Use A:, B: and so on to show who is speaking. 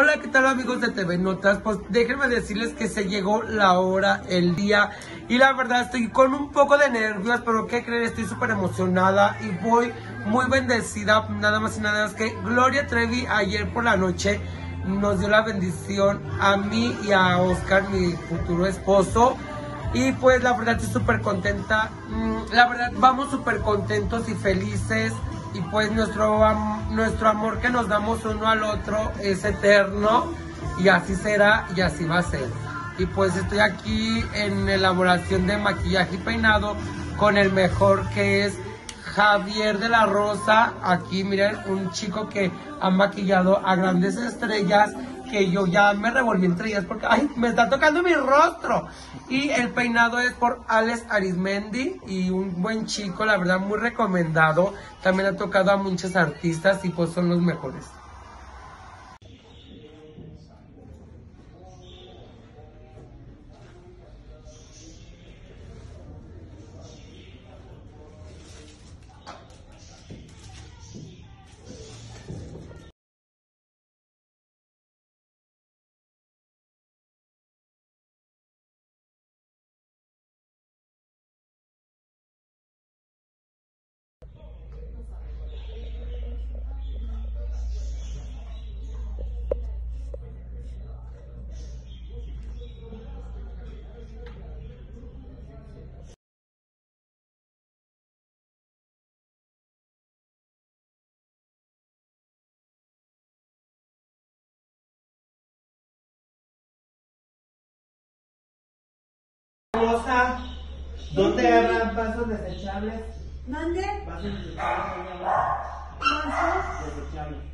A: Hola, ¿qué tal amigos de TV Notas? Pues déjenme decirles que se llegó la hora, el día, y la verdad estoy con un poco de nervios, pero ¿qué creen? Estoy súper emocionada y voy muy bendecida, nada más y nada más que Gloria Trevi ayer por la noche nos dio la bendición a mí y a Oscar, mi futuro esposo. Y pues la verdad estoy súper contenta, la verdad vamos súper contentos y felices. Y pues nuestro amor que nos damos uno al otro es eterno. Y así será y así va a ser. Y pues estoy aquí en elaboración de maquillaje y peinado con el mejor, que es Javier de la Rosa. Aquí miren, un chico que ha maquillado a grandes estrellas, que yo ya me revolví entre ellas porque ¡ay! Me está tocando mi rostro. Y el peinado es por Alex Arizmendi, y un buen chico, la verdad muy recomendado. También ha tocado a muchos artistas y pues son los mejores.
B: Rosa, ¿dónde habrán vasos desechables?
C: ¿Dónde?
B: Vasos desechables.
C: ¿Vasos?
B: Desechables.